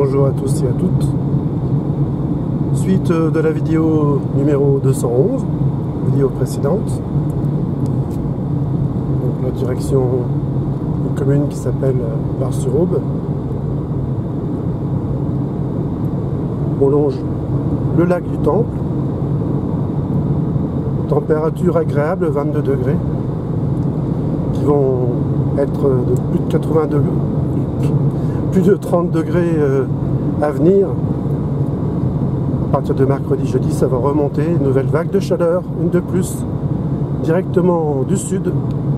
Bonjour à tous et à toutes. Suite de la vidéo numéro 211, vidéo précédente. Donc la direction d'une commune qui s'appelle Bar-sur-Aube. On longe le lac du Temple. Température agréable, 22 degrés. Qui vont être de plus de 80 degrés. Plus de 30 degrés à venir. À partir de mercredi, jeudi, ça va remonter. Une nouvelle vague de chaleur, une de plus, directement du sud.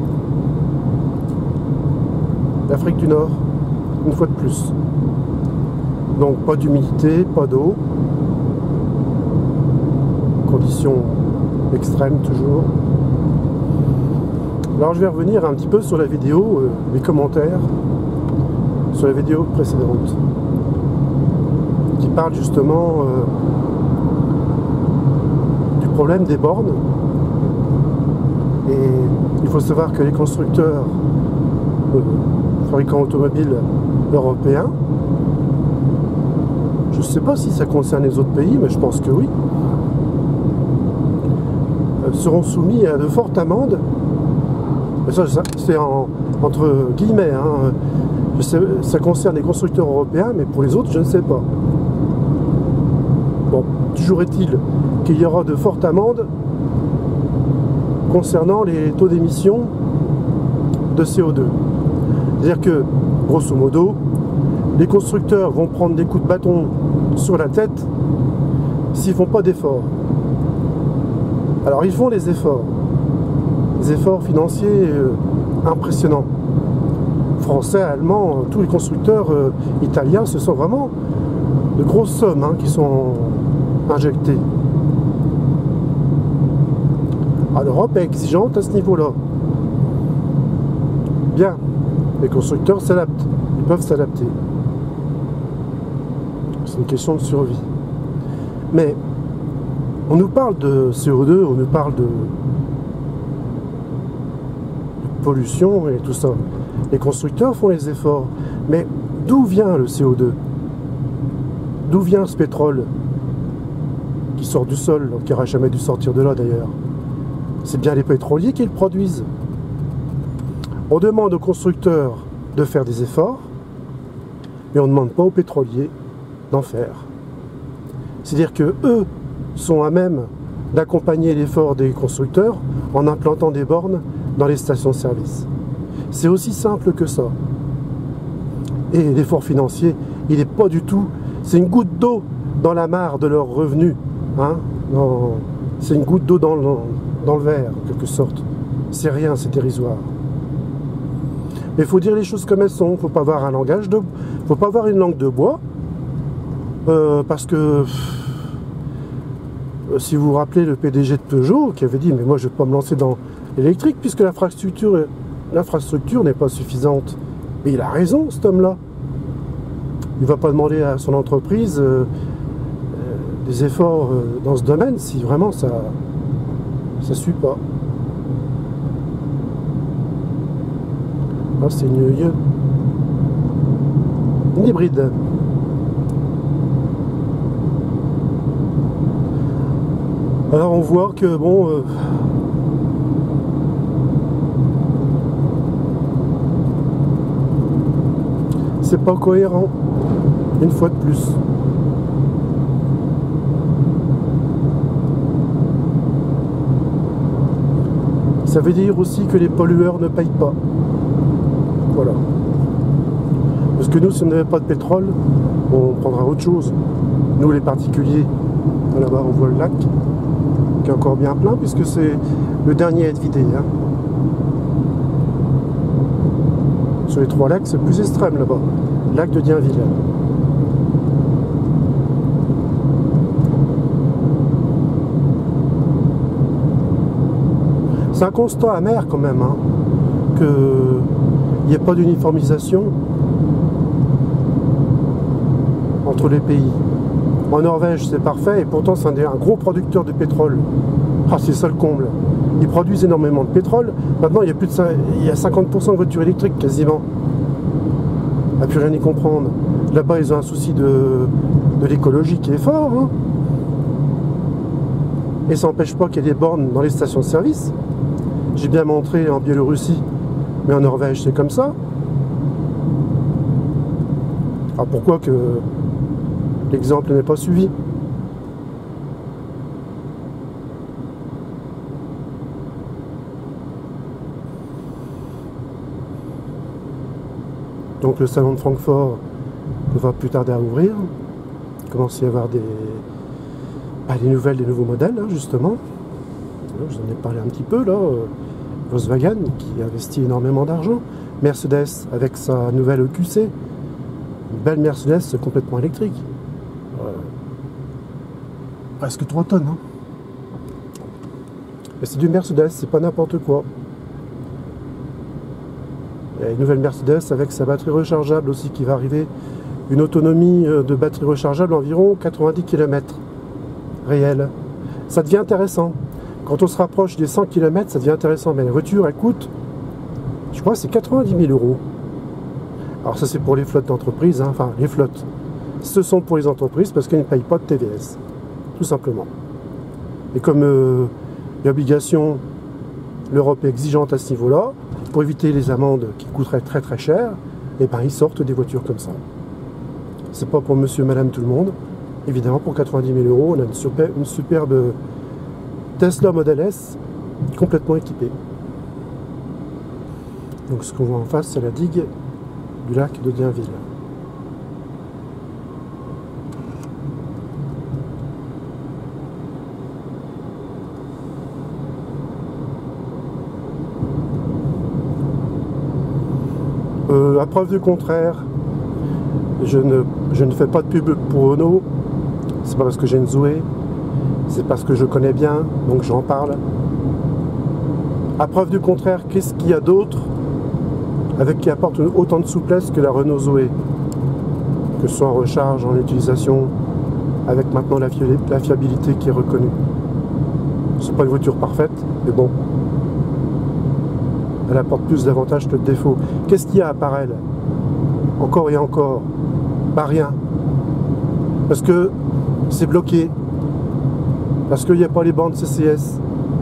L'Afrique du Nord, une fois de plus. Donc pas d'humidité, pas d'eau. Conditions extrêmes toujours. Alors je vais revenir un petit peu sur la vidéo, les commentaires sur la vidéo précédente qui parle justement du problème des bornes. Et il faut savoir que les constructeurs fabricants automobiles européens, je ne sais pas si ça concerne les autres pays, mais je pense que oui, seront soumis à de fortes amendes. Ça c'est entre guillemets, hein. Ça concerne les constructeurs européens, mais pour les autres, je ne sais pas. Bon, toujours est-il qu'il y aura de fortes amendes concernant les taux d'émission de CO2. C'est-à-dire que, grosso modo, les constructeurs vont prendre des coups de bâton sur la tête s'ils ne font pas d'efforts. Alors, ils font des efforts financiers impressionnants. Français, allemands, tous les constructeurs italiens, ce sont vraiment de grosses sommes qui sont injectées. Alors, l'Europe est exigeante à ce niveau-là. Bien, les constructeurs s'adaptent, ils peuvent s'adapter. C'est une question de survie. Mais on nous parle de CO2, on nous parle de pollution et tout ça. Les constructeurs font les efforts, mais d'où vient le CO2? D'où vient ce pétrole qui sort du sol, qui n'aurait jamais dû sortir de là d'ailleurs? C'est bien les pétroliers qui le produisent. On demande aux constructeurs de faire des efforts, mais on ne demande pas aux pétroliers d'en faire. C'est-à-dire que eux sont à même d'accompagner l'effort des constructeurs en implantant des bornes dans les stations-service. C'est aussi simple que ça. Et l'effort financier, il n'est pas du tout... C'est une goutte d'eau dans la mare de leurs revenus. C'est une goutte d'eau dans le verre, en quelque sorte. C'est rien, c'est dérisoire. Mais il faut dire les choses comme elles sont. Il ne faut pas avoir faut pas avoir une langue de bois. Parce que... si vous vous rappelez le PDG de Peugeot, qui avait dit « Mais moi, je ne vais pas me lancer dans l'électrique, puisque l'infrastructure n'est pas suffisante. » Mais il a raison, cet homme-là. Il ne va pas demander à son entreprise des efforts dans ce domaine si vraiment ça ne suit pas. Là, c'est une hybride. Alors on voit que bon... c'est pas cohérent, une fois de plus. Ça veut dire aussi que les pollueurs ne payent pas. Voilà. Parce que nous, si on n'avait pas de pétrole, on prendra autre chose. Nous, les particuliers, là-bas, on voit le lac, qui est encore bien plein, puisque c'est le dernier à être vidé. Sur les 3 lacs, c'est le plus extrême là-bas. Lac de Dienville. C'est un constat amer quand même, qu'il n'y ait pas d'uniformisation entre les pays. En Norvège, c'est parfait, et pourtant c'est un gros producteur de pétrole. Ah, c'est ça le comble. Ils produisent énormément de pétrole. Maintenant, il y a 50% de voitures électriques quasiment. On n'a plus rien y comprendre. Là-bas, ils ont un souci de l'écologie qui est fort. Hein. Et ça n'empêche pas qu'il y ait des bornes dans les stations de service. J'ai bien montré en Biélorussie, mais en Norvège, c'est comme ça. Alors pourquoi que l'exemple n'est pas suivi? Donc le salon de Francfort va plus tarder à ouvrir. Il commence à y avoir des nouvelles, des nouveaux modèles, hein, justement. Alors, je vous en ai parlé un petit peu, là. Volkswagen, qui investit énormément d'argent. Mercedes, avec sa nouvelle EQC. Une belle Mercedes complètement électrique. Presque 3 tonnes. Hein. Mais c'est du Mercedes, c'est pas n'importe quoi. Il y a une nouvelle Mercedes avec sa batterie rechargeable aussi qui va arriver. Une autonomie de batterie rechargeable environ 90 km réel. Ça devient intéressant. Quand on se rapproche des 100 km, ça devient intéressant. Mais la voiture, elle coûte, je crois, c'est 90 000 €. Alors ça, c'est pour les flottes d'entreprise. Hein. Enfin, les flottes. Ce sont pour les entreprises parce qu'elles ne payent pas de TVS. Tout simplement. Et comme l'obligation, l'Europe est exigeante à ce niveau-là, pour éviter les amendes qui coûteraient très très cher, et ben ils sortent des voitures comme ça. C'est pas pour monsieur, madame, tout le monde. Évidemment, pour 90 000 €, on a une superbe Tesla Model S complètement équipée. Donc ce qu'on voit en face, c'est la digue du lac de Dienville. À preuve du contraire, je ne fais pas de pub pour Renault. C'est pas parce que j'ai une Zoé, c'est parce que je connais bien, donc j'en parle. À preuve du contraire, qu'est-ce qu'il y a d'autre qui apporte autant de souplesse que la Renault Zoé, que ce soit en recharge, en utilisation, avec maintenant la fiabilité qui est reconnue. C'est pas une voiture parfaite, mais bon. Elle apporte plus d'avantages que de défauts. Qu'est-ce qu'il y a à part elle? Encore et encore? Bah rien. Parce que c'est bloqué. Parce qu'il n'y a pas les bandes CCS.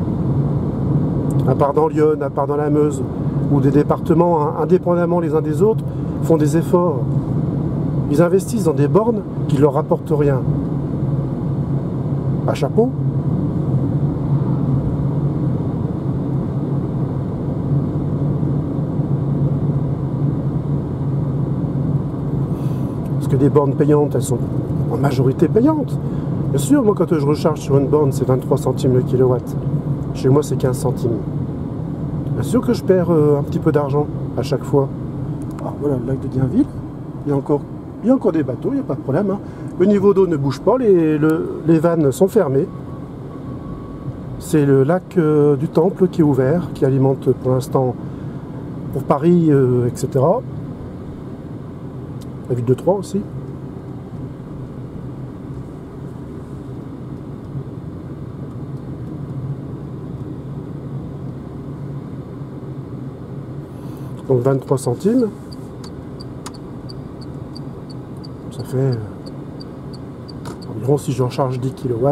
À part dans Lyon, à part dans la Meuse, où des départements, hein, indépendamment les uns des autres, font des efforts. Ils investissent dans des bornes qui ne leur rapportent rien. À chapeau. Que des bornes payantes, elles sont en majorité payantes. Bien sûr, moi quand je recharge sur une borne, c'est 23 centimes le kilowatt. Chez moi, c'est 15 centimes. Bien sûr que je perds un petit peu d'argent à chaque fois. Alors voilà le lac de Dienville. Il y a encore des bateaux, il n'y a pas de problème. Hein. Le niveau d'eau ne bouge pas, les vannes sont fermées. C'est le lac du Temple qui est ouvert, qui alimente pour l'instant pour Paris, etc. La ville de Troyes aussi. Donc 23 centimes. Ça fait environ, si je recharge 10 kW,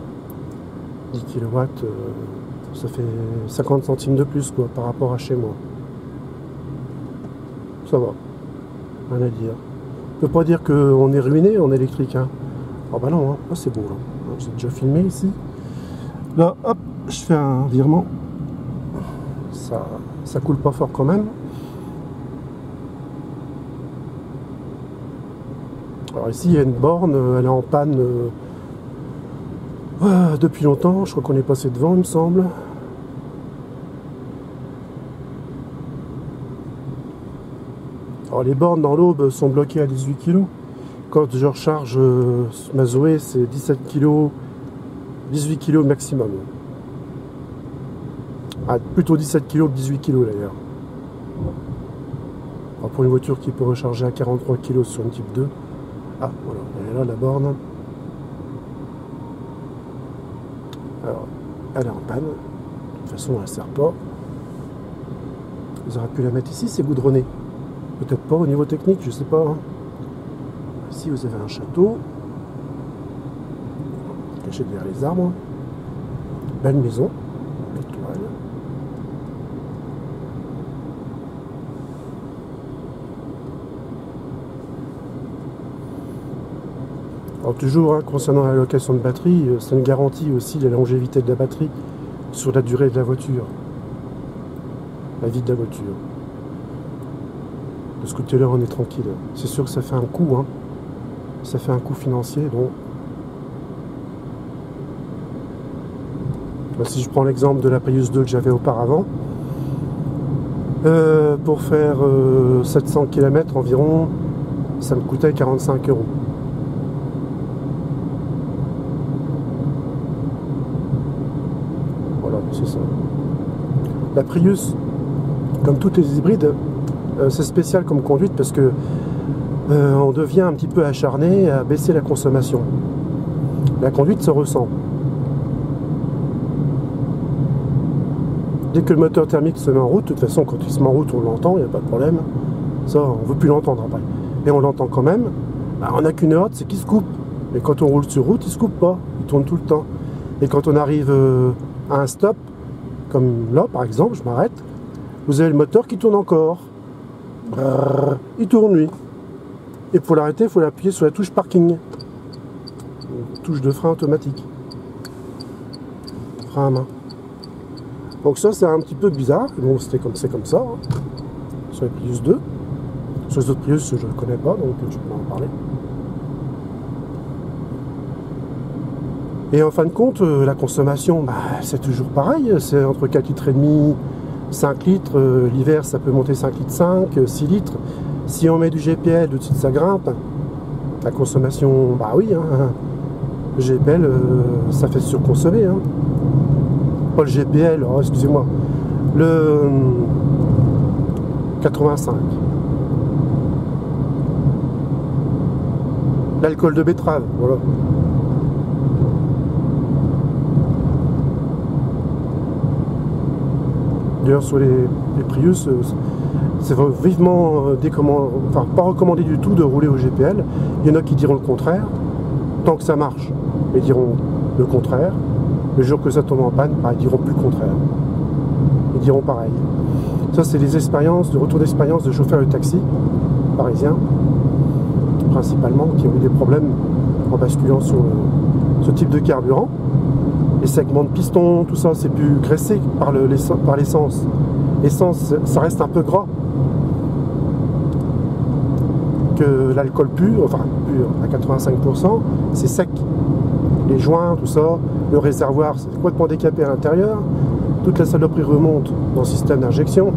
ça fait 50 centimes de plus quoi, par rapport à chez moi. Ça va. Rien à dire. On ne peut pas dire qu'on est ruiné en électrique. Hein. Oh bah non, hein. Oh, c'est beau là. J'ai déjà filmé ici. Là, hop, je fais un virement. Ça coule pas fort quand même. Alors ici, il y a une borne, elle est en panne depuis longtemps. Je crois qu'on est passé devant, il me semble. Alors les bornes dans l'Aube sont bloquées à 18 kg. Quand je recharge ma Zoé, c'est 17 kg, 18 kg maximum. Ah, plutôt 17 kg que 18 kg d'ailleurs. Pour une voiture qui peut recharger à 43 kg sur une type 2. Ah voilà, elle est là la borne. Alors, elle est en panne. De toute façon, elle ne sert pas. Ils auraient pu la mettre ici, c'est goudronné. Peut-être pas au niveau technique, je sais pas. Hein. Ici vous avez un château, caché derrière les arbres. Belle maison, étoile. Alors toujours, hein, concernant la location de batterie, ça nous garantit aussi la longévité de la batterie sur la durée de la voiture, la vie de la voiture. De ce côté-là, on est tranquille. C'est sûr que ça fait un coût, hein. Ça fait un coût financier, donc. Si je prends l'exemple de la Prius 2 que j'avais auparavant, pour faire 700 km environ, ça me coûtait 45 €. Voilà, c'est ça. La Prius, comme toutes les hybrides, c'est spécial comme conduite parce que on devient un petit peu acharné à baisser la consommation. La conduite se ressent. Dès que le moteur thermique se met en route, de toute façon, quand il se met en route, on l'entend, il n'y a pas de problème. Ça, on ne veut plus l'entendre après. Et on l'entend quand même. Bah, on n'a qu'une hâte, c'est qu'il se coupe. Et quand on roule sur route, il ne se coupe pas. Il tourne tout le temps. Et quand on arrive à un stop, comme là, par exemple, je m'arrête, vous avez le moteur qui tourne encore. Brrr, il tourne, lui. Et pour l'arrêter, il faut l'appuyer sur la touche parking. Une touche de frein automatique. Frein à main. Donc ça c'est un petit peu bizarre, bon c'est comme ça, hein. Sur les Prius 2. Sur les autres Prius je ne connais pas, donc je peux en parler. Et en fin de compte, la consommation, bah, c'est toujours pareil, c'est entre 4,5 litres, 5 litres, l'hiver ça peut monter 5 litres 5, 6 litres. Si on met du GPL au-dessus de sa grimpe, la consommation, bah oui, hein, le GPL ça fait surconsommer, hein. Pas le GPL, oh, excusez-moi, le 85. L'alcool de betterave, voilà. D'ailleurs sur les Prius, c'est vivement enfin, pas recommandé du tout de rouler au GPL. Il y en a qui diront le contraire, tant que ça marche, ils diront le contraire. Le jour que ça tombe en panne, bah, ils diront plus le contraire. Ils diront pareil. Ça, c'est les expériences, de retour d'expérience de chauffeurs de taxi parisiens, principalement, qui ont eu des problèmes en basculant sur ce type de carburant. Les segments de piston, tout ça, c'est plus graissé par l'essence. L'essence, ça reste un peu gras que l'alcool pur, enfin pur à 85%, c'est sec. Les joints, tout ça, le réservoir, c'est complètement décapé à l'intérieur. Toute la saloperie remonte dans le système d'injection.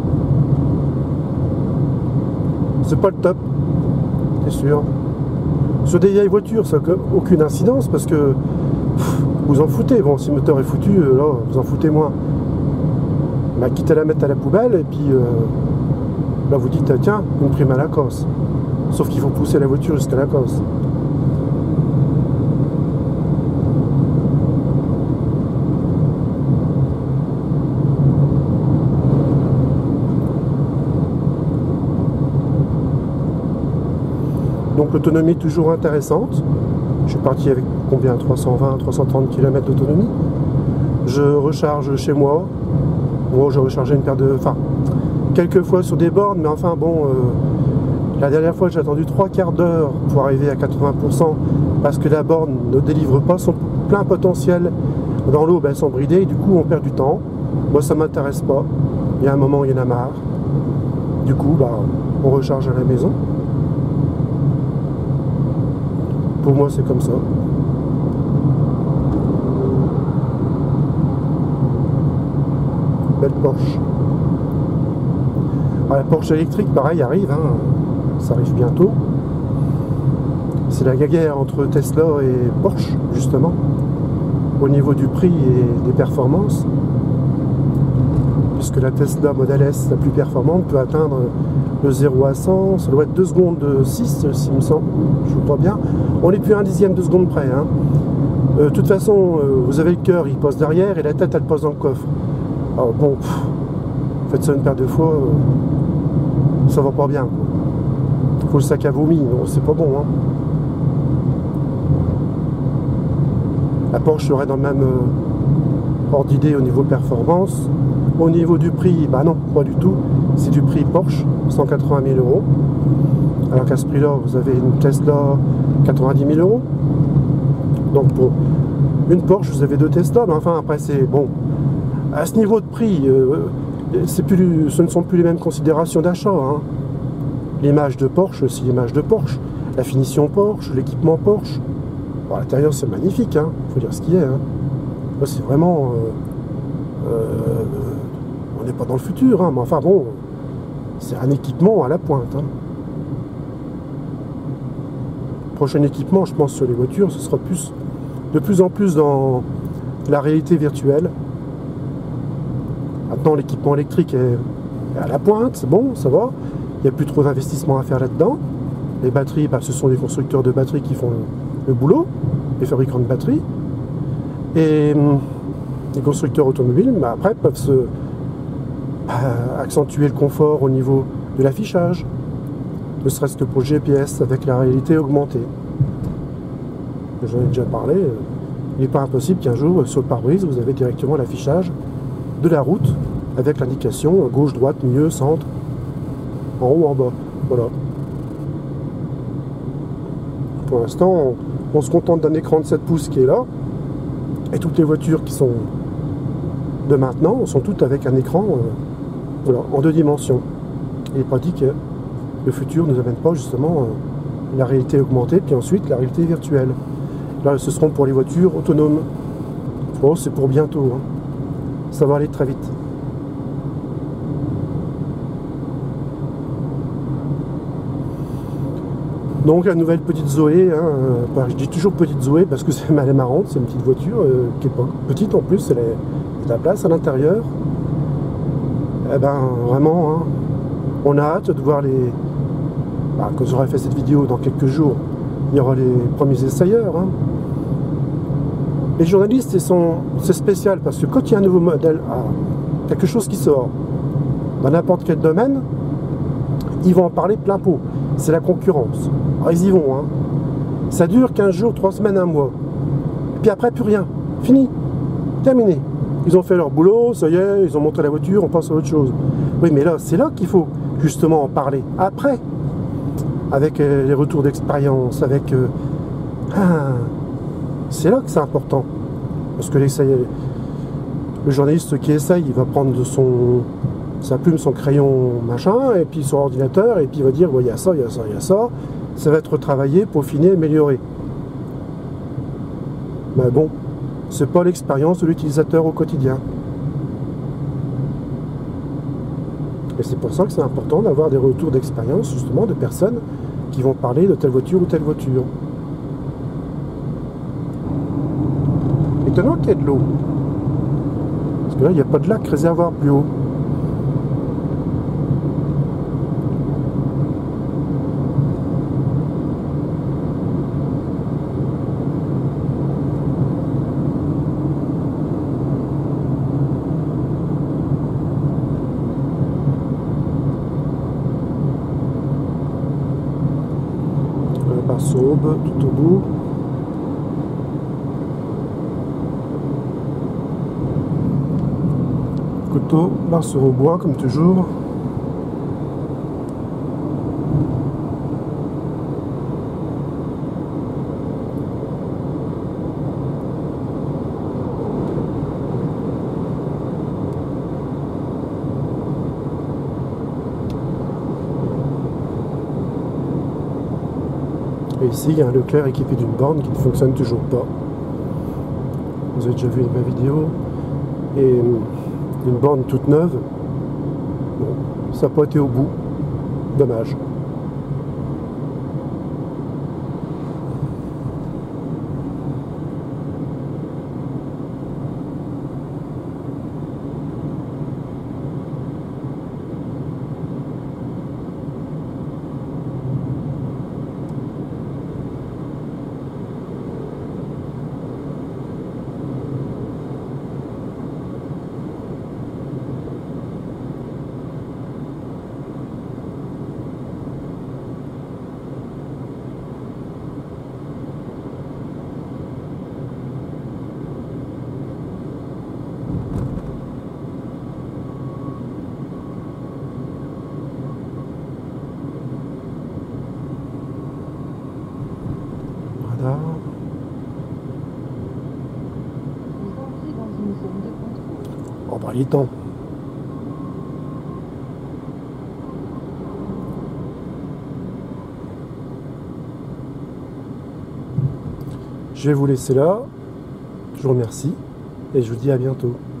C'est pas le top, c'est sûr. Sur des vieilles voitures, ça n'a aucune incidence parce que vous en foutez. Bon, si le moteur est foutu, là, vous en foutez moins. Bah, quitte à la mettre à la poubelle et puis là vous dites tiens, une prime à la casse. Sauf qu'il faut pousser la voiture jusqu'à la casse. Donc l'autonomie toujours intéressante. Je suis parti avec combien, 320, 330 km d'autonomie. Je recharge chez moi. Bon, j'ai rechargé une paire de... Enfin, quelques fois sur des bornes, mais enfin bon, la dernière fois j'ai attendu 3/4 d'heure pour arriver à 80% parce que la borne ne délivre pas son plein potentiel. Dans l'eau, ben, elles sont bridées et du coup on perd du temps. Moi ça m'intéresse pas. Il y a un moment, il y en a marre. Du coup, bah, on recharge à la maison. Pour moi, c'est comme ça. Belle Porsche. Alors, la Porsche électrique, pareil, arrive. Hein. Ça arrive bientôt. C'est la guerre entre Tesla et Porsche, justement, au niveau du prix et des performances. Puisque la Tesla Model S, la plus performante, peut atteindre le 0 à 100, ça doit être 2 secondes de 6, s'il me semble, je crois bien. On n'est plus à 1/10 de seconde près. Hein. De toute façon, vous avez le cœur, il passe derrière, et la tête, elle passe dans le coffre. Alors bon, faites ça une paire de fois, ça va pas bien. Faut le sac à vomi, c'est pas bon. Hein. Porsche serait dans le même ordre d'idée au niveau performance. Au niveau du prix, bah non, pas du tout. C'est du prix Porsche, 180 000 euros. Alors qu'à ce prix-là, vous avez une Tesla, 90 000 euros. Donc pour une Porsche, vous avez deux Tesla. Mais enfin, après, c'est bon. À ce niveau de prix, ce ne sont plus les mêmes considérations d'achat. Hein. L'image de Porsche, c'est l'image de Porsche. La finition Porsche, l'équipement Porsche. Bon, à l'intérieur, c'est magnifique, hein. Faut dire ce qu'il est. Hein. C'est vraiment... on n'est pas dans le futur, hein, mais enfin bon, c'est un équipement à la pointe. Hein. Prochain équipement, je pense, sur les voitures, ce sera de plus en plus dans la réalité virtuelle. Maintenant, l'équipement électrique est à la pointe, c'est bon, ça va. Il n'y a plus trop d'investissement à faire là-dedans. Les batteries, bah, ce sont les constructeurs de batteries qui font le boulot, les fabricants de batteries. Et les constructeurs automobiles, bah, après, peuvent accentuer le confort au niveau de l'affichage, ne serait-ce que pour le GPS avec la réalité augmentée. J'en ai déjà parlé. Il n'est pas impossible qu'un jour, sur le pare-brise, vous avez directement l'affichage de la route avec l'indication gauche, droite, milieu, centre, en haut, en bas. Voilà. Pour l'instant, on se contente d'un écran de 7 pouces qui est là. Et toutes les voitures qui sont de maintenant sont toutes avec un écran voilà, en 2 dimensions. Il n'est pas dit que le futur ne nous amène pas justement la réalité augmentée, puis ensuite la réalité virtuelle. Là, ce seront pour les voitures autonomes. Oh, c'est pour bientôt. Hein. Ça va aller très vite. Donc la nouvelle petite Zoé, hein, je dis toujours petite Zoé parce que elle est marrante, c'est une petite voiture qui est pas petite en plus, elle a de la place à l'intérieur. Eh ben vraiment, hein, on a hâte de voir les... Bah, quand j'aurai fait cette vidéo dans quelques jours, il y aura les premiers essayeurs. Hein. Les journalistes, c'est spécial parce que quand il y a un nouveau modèle, quelque chose qui sort dans n'importe quel domaine, ils vont en parler plein pot. C'est la concurrence. Alors ils y vont. Hein. Ça dure 15 jours, 3 semaines, 1 mois. Et puis après, plus rien. Fini. Terminé. Ils ont fait leur boulot, ça y est, ils ont montré la voiture, on passe à autre chose. Oui, mais là, c'est là qu'il faut justement en parler. Après, avec les retours d'expérience, avec... c'est là que c'est important. Parce que le journaliste qui essaye, il va prendre sa plume, son crayon, machin, et puis son ordinateur, et puis il va dire, il y a ça, il y a ça, il y a ça. Ça va être retravaillé, peaufiné, amélioré. Mais bon, c'est pas l'expérience de l'utilisateur au quotidien. Et c'est pour ça que c'est important d'avoir des retours d'expérience, justement, de personnes qui vont parler de telle voiture ou telle voiture. Étonnant qu'il y ait de l'eau. Parce que là, il n'y a pas de lac réservoir plus haut. Saube tout au bout. Couteau, barre au bois comme toujours. Et ici, il y a un Leclerc équipé d'une borne qui ne fonctionne toujours pas. Vous avez déjà vu ma vidéo. Et une borne toute neuve. Bon, ça n'a pas été au bout. Dommage. bah, il est temps. Je vais vous laisser là. Je vous remercie et je vous dis à bientôt.